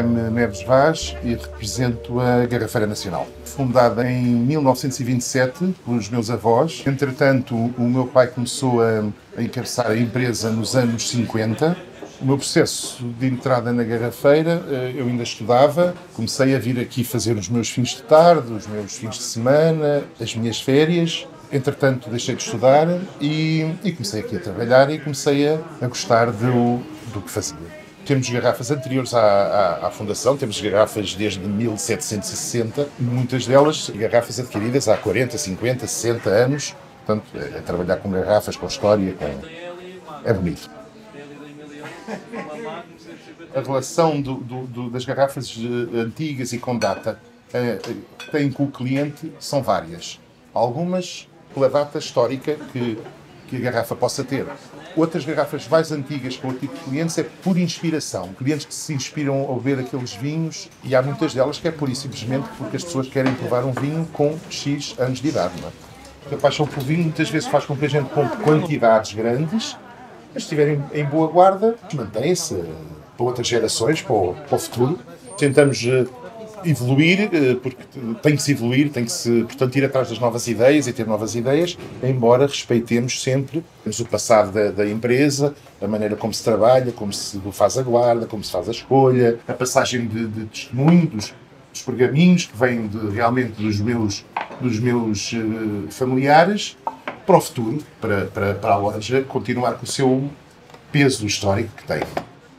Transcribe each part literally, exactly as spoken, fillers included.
chamo-me Neves Vaz e represento a Garrafeira Nacional. Fundada em mil novecentos e vinte e sete pelos meus avós. Entretanto, o meu pai começou a encabeçar a empresa nos anos cinquenta. O meu processo de entrada na Garrafeira, eu ainda estudava, comecei a vir aqui fazer os meus fins de tarde, os meus fins de semana, as minhas férias. Entretanto, deixei de estudar e, e comecei aqui a trabalhar e comecei a, a gostar do, do que fazia. Temos garrafas anteriores à, à, à fundação, temos garrafas desde mil setecentos e sessenta, muitas delas garrafas adquiridas há quarenta, cinquenta, sessenta anos. Portanto, é, é trabalhar com garrafas, com história, com... é bonito. A relação do, do, do, das garrafas antigas e com data eh, que têm com o cliente são várias. Algumas pela data histórica que, que a garrafa possa ter. Outras garrafas mais antigas com o tipo de clientes é por inspiração. Clientes que se inspiram ao beber aqueles vinhos, e há muitas delas que é pura e simplesmente porque as pessoas querem provar um vinho com X anos de idade. Não é? A paixão por vinho muitas vezes faz com que a gente compre quantidades grandes, mas se estiverem em boa guarda, mantém-se para outras gerações, para o, para o futuro. Tentamos evoluir, porque tem que se evoluir, tem que se, portanto, ir atrás das novas ideias e ter novas ideias, embora respeitemos sempre o passado da, da empresa, a maneira como se trabalha, como se faz a guarda, como se faz a escolha, a passagem de, de testemunho, dos, dos pergaminhos que vêm de, realmente dos meus, dos meus uh, familiares, para o futuro, para, para, para a loja continuar com o seu peso histórico que tem.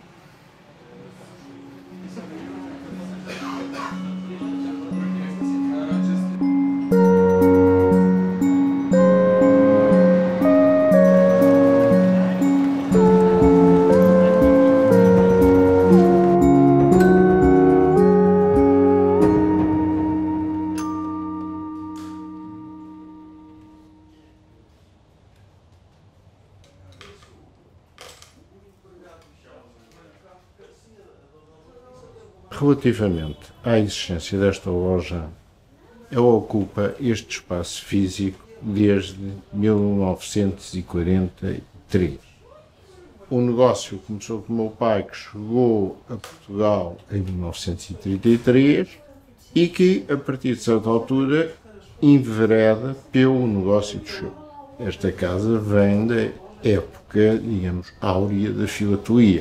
Relativamente à existência desta loja, ela ocupa este espaço físico desde mil novecentos e quarenta e três. O negócio começou com o meu pai, que chegou a Portugal em mil novecentos e trinta e três e que, a partir de certa altura, envereda pelo negócio do show. Esta casa vem da época, digamos, áurea da filatelia.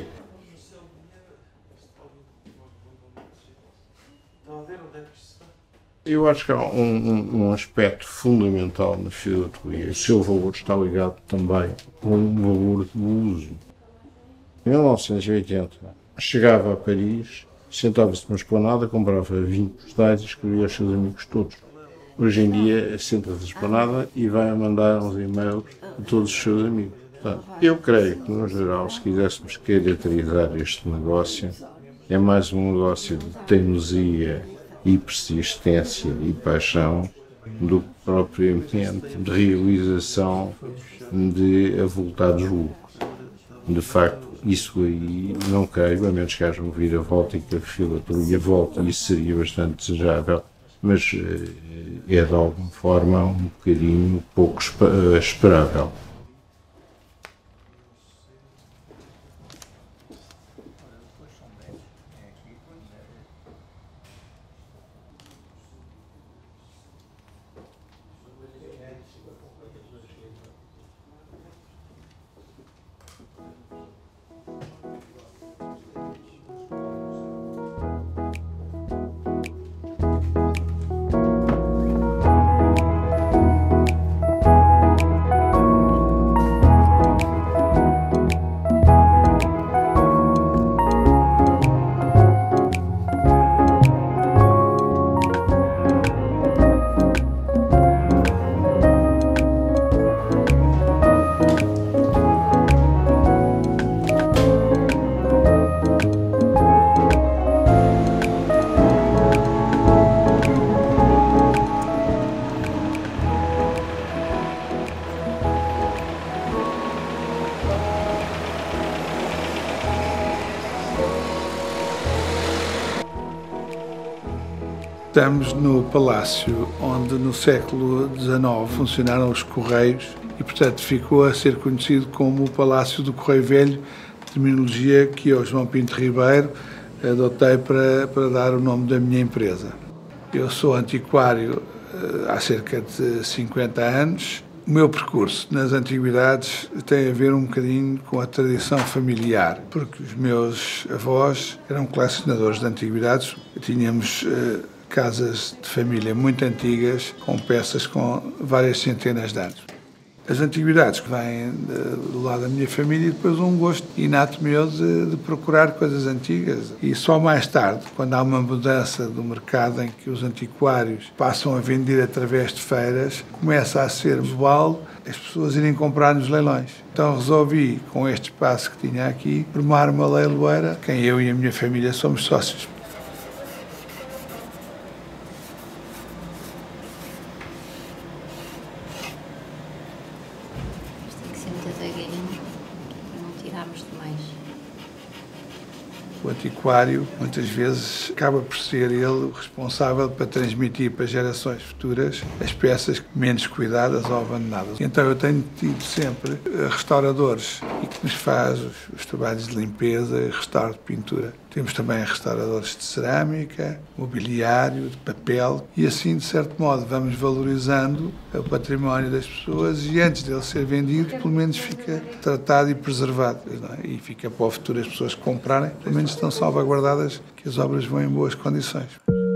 Eu acho que há um, um, um aspecto fundamental na filatelia. O seu valor está ligado também com o valor do uso. Em mil novecentos e oitenta, chegava a Paris, sentava-se numa esplanada, comprava vinho postais e escrevia aos seus amigos todos. Hoje em dia, senta-se na esplanada e vai mandar uns e-mails a todos os seus amigos. Portanto, eu creio que, no geral, se quiséssemos caracterizar este negócio, é mais um negócio de teimosia e persistência e paixão do que propriamente de realização de avultados lucros. De facto, isso aí não creio, a menos que haja um vira-volta e que a filatelia volta, isso seria bastante desejável, mas é de alguma forma um bocadinho pouco esperável. Estamos no palácio onde no século dezenove funcionaram os Correios e, portanto, ficou a ser conhecido como o Palácio do Correio Velho, terminologia que o João Pinto Ribeiro adotei para, para dar o nome da minha empresa. Eu sou antiquário há cerca de cinquenta anos. O meu percurso nas antiguidades tem a ver um bocadinho com a tradição familiar, porque os meus avós eram colecionadores de antiguidades. Tínhamos uh, casas de família muito antigas, com peças com várias centenas de anos. As antiguidades que vêm do lado da minha família e depois um gosto inato meu de, de procurar coisas antigas. E só mais tarde, quando há uma mudança do mercado em que os antiquários passam a vender através de feiras, começa a ser usual as pessoas irem comprar nos leilões. Então resolvi, com este espaço que tinha aqui, formar uma leiloeira, quem eu e a minha família somos sócios. O antiquário, muitas vezes, acaba por ser ele o responsável para transmitir para gerações futuras as peças menos cuidadas ou abandonadas. Então eu tenho tido sempre restauradores e que nos faz os, os trabalhos de limpeza e restauro de pintura. Temos também restauradores de cerâmica, mobiliário, de papel e assim, de certo modo, vamos valorizando o património das pessoas e antes dele ser vendido, pelo menos fica tratado e preservado. Não é? E fica para o futuro as pessoas que comprarem, pelo menos estão salvaguardadas que as obras vão em boas condições.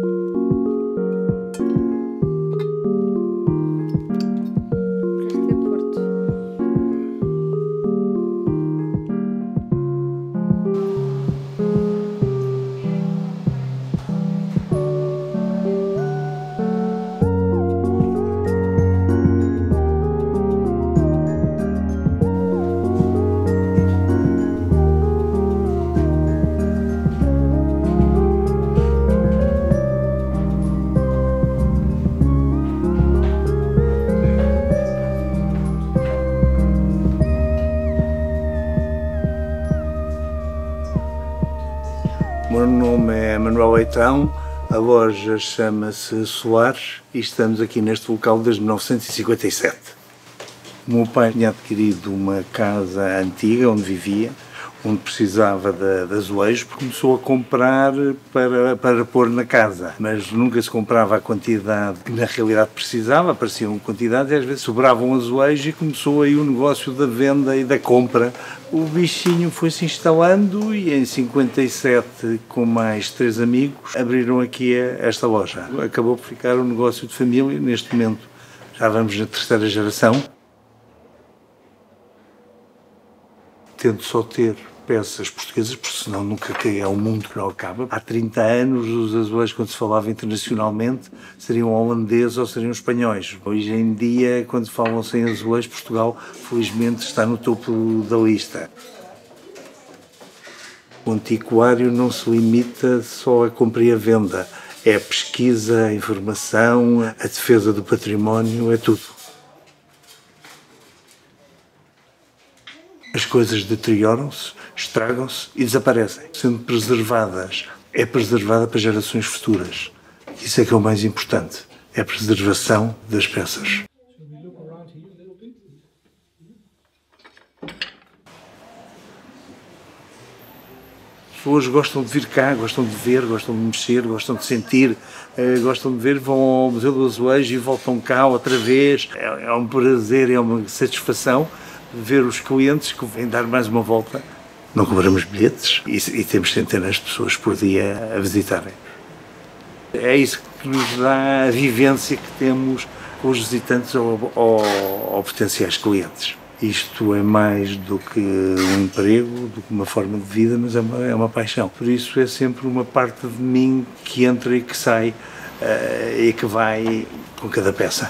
O meu nome é Manuel Leitão, a loja chama-se Solares e estamos aqui neste local desde mil novecentos e cinquenta e sete. O meu pai tinha adquirido uma casa antiga onde vivia, onde precisava de, de azulejos, porque começou a comprar para, para pôr na casa, mas nunca se comprava a quantidade que na realidade precisava, apareciam quantidades e às vezes sobravam azulejos e começou aí o negócio da venda e da compra. O bichinho foi-se instalando e em cinquenta e sete, com mais três amigos, abriram aqui esta loja. Acabou por ficar um negócio de família, neste momento já vamos na terceira geração. Tento só ter peças portuguesas, porque senão nunca é um mundo que não acaba. Há trinta anos, os azulejos, quando se falava internacionalmente, seriam holandeses ou seriam espanhóis. Hoje em dia, quando falam-se em azulejos, Portugal, felizmente, está no topo da lista. O antiquário não se limita só a compra e a venda. É a pesquisa, a informação, a defesa do património, é tudo. As coisas deterioram-se, estragam-se e desaparecem. Sendo preservadas, é preservada para gerações futuras. Isso é que é o mais importante, é a preservação das peças. As pessoas gostam de vir cá, gostam de ver, gostam de mexer, gostam de sentir, eh, gostam de ver, vão ao Museu do Azulejo e voltam cá outra vez. É, é um prazer, é uma satisfação ver os clientes que vêm dar mais uma volta. Não cobramos bilhetes e, e temos centenas de pessoas por dia a visitarem. É isso que nos dá a vivência que temos com os visitantes ou, ou, ou potenciais clientes. Isto é mais do que um emprego, do que uma forma de vida, mas é uma, é uma paixão. Por isso é sempre uma parte de mim que entra e que sai uh, e que vai com cada peça.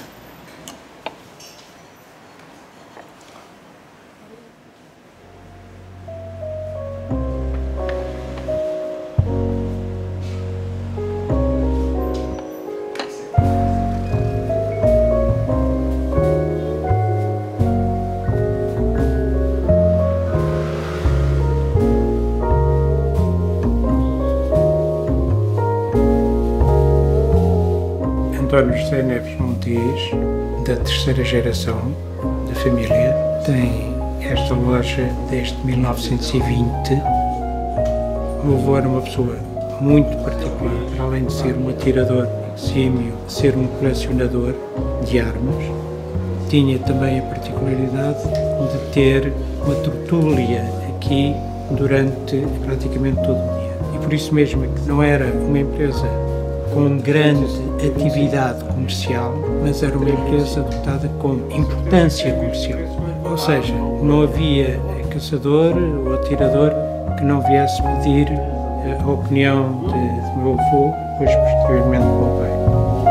António José Neves Montiz, da terceira geração da família, tem esta loja desde mil novecentos e vinte, O meu avô era uma pessoa muito particular, para além de ser um atirador exímio, ser um colecionador de armas, tinha também a particularidade de ter uma tertúlia aqui durante praticamente todo o dia. E por isso mesmo que não era uma empresa com grande atividade comercial, mas era uma empresa dotada com importância comercial. Ou seja, não havia caçador ou atirador que não viesse pedir a opinião de, de meu avô, depois posteriormente do meu pai.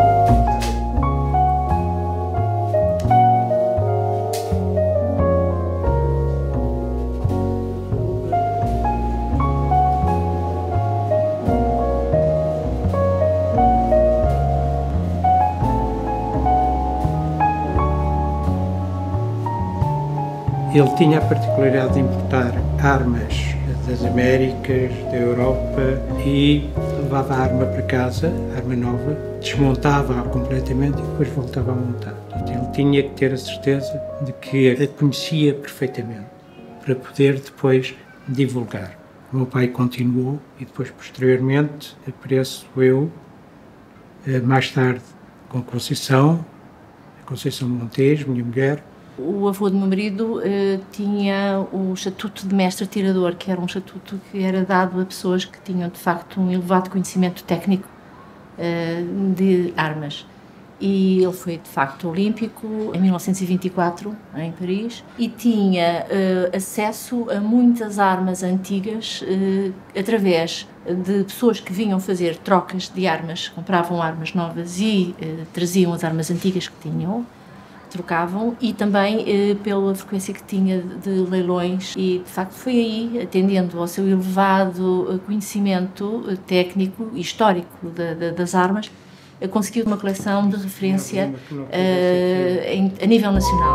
Ele tinha a particularidade de importar armas das Américas, da Europa, e levava a arma para casa, arma nova, desmontava-a completamente e depois voltava a montar. Ele tinha que ter a certeza de que a conhecia perfeitamente para poder depois divulgar. O meu pai continuou e depois, posteriormente, apareço eu, mais tarde, com a Conceição, a Conceição Montes, minha mulher. O avô do meu marido uh, tinha o estatuto de mestre atirador, que era um estatuto que era dado a pessoas que tinham, de facto, um elevado conhecimento técnico uh, de armas. E ele foi, de facto, olímpico em mil novecentos e vinte e quatro, em Paris, e tinha uh, acesso a muitas armas antigas uh, através de pessoas que vinham fazer trocas de armas, compravam armas novas e uh, traziam as armas antigas que tinham, trocavam, e também eh, pela frequência que tinha de leilões, e de facto foi aí, atendendo ao seu elevado conhecimento técnico e histórico de, de, das armas, eh, conseguiu uma coleção de referência eh, em, a nível nacional.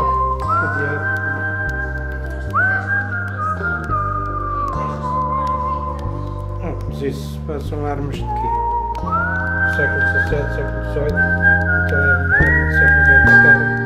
Ah, mas isso são armas de quê? Século dezassete, século dezoito, então é uma arma do século dezoito na cara.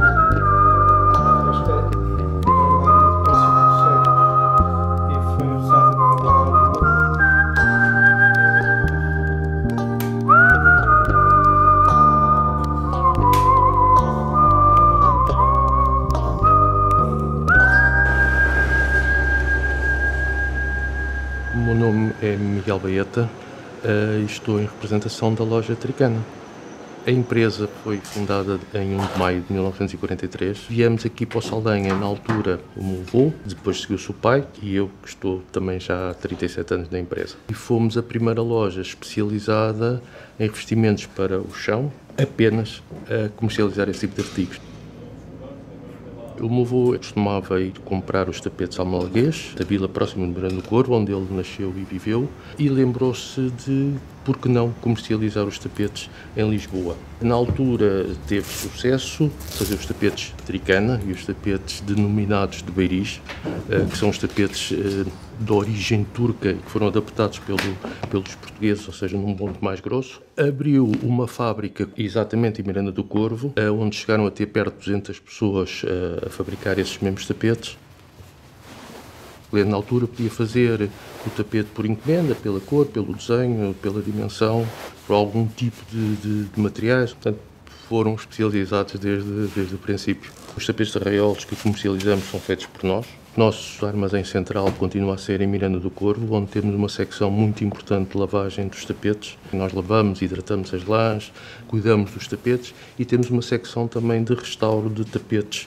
O meu nome é Miguel Baeta e estou em representação da loja Tricana. A empresa foi fundada em um de maio de mil novecentos e quarenta e três. Viemos aqui para o Saldanha, na altura, o meu avô, depois seguiu-se o pai e eu, que estou também já há trinta e sete anos na empresa. E fomos a primeira loja especializada em revestimentos para o chão, apenas a comercializar esse tipo de artigos. O meu avô costumava ir comprar os tapetes ao Malaguês, da vila próxima de Miranda do Corvo, onde ele nasceu e viveu, e lembrou-se de, por que não, comercializar os tapetes em Lisboa. Na altura teve sucesso fazer os tapetes de Tricana e os tapetes denominados de Beiriz, que são os tapetes de origem turca e que foram adaptados pelo, pelos portugueses, ou seja, num ponto mais grosso. Abriu uma fábrica exatamente em Miranda do Corvo, onde chegaram a ter perto de duzentas pessoas a fabricar esses mesmos tapetes. O cliente na altura podia fazer o tapete por encomenda, pela cor, pelo desenho, pela dimensão, por algum tipo de, de, de materiais. Portanto, foram especializados desde, desde o princípio. Os tapetes de arraiolos que comercializamos são feitos por nós. Nosso armazém central continua a ser em Miranda do Corvo, onde temos uma secção muito importante de lavagem dos tapetes. Nós lavamos e hidratamos as lãs, cuidamos dos tapetes e temos uma secção também de restauro de tapetes.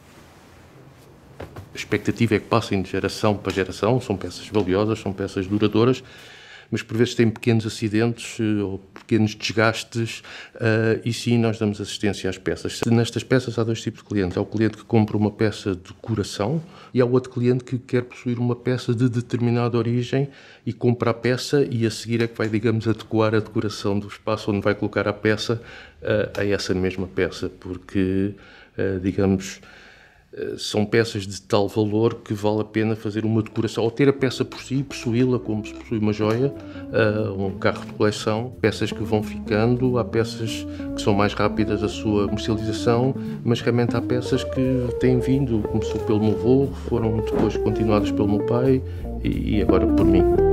A expectativa é que passem de geração para geração, são peças valiosas, são peças duradouras, mas por vezes têm pequenos acidentes ou pequenos desgastes uh, e sim, nós damos assistência às peças. Nestas peças há dois tipos de clientes. Há o cliente que compra uma peça de decoração e há o outro cliente que quer possuir uma peça de determinada origem e compra a peça e a seguir é que vai, digamos, adequar a decoração do espaço onde vai colocar a peça uh, a essa mesma peça, porque, uh, digamos, são peças de tal valor que vale a pena fazer uma decoração, ou ter a peça por si, possuí-la como se possui uma joia, uh, um carro de coleção, peças que vão ficando, há peças que são mais rápidas a sua comercialização, mas realmente há peças que têm vindo, começou pelo meu avô, foram depois continuadas pelo meu pai e, e agora por mim.